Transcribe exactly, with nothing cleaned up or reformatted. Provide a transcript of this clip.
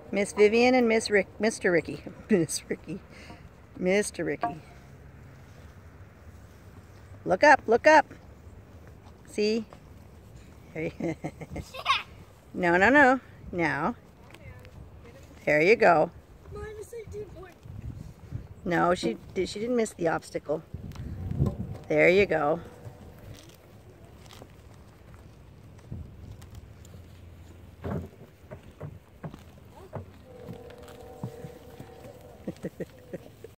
Miss Vivienne and Miss Rick, Mister Ricky. Miss Ricky. Mister Ricky. Look up, look up. See? No, no, no. Now. There you go. No, she did. She didn't miss the obstacle. There you go.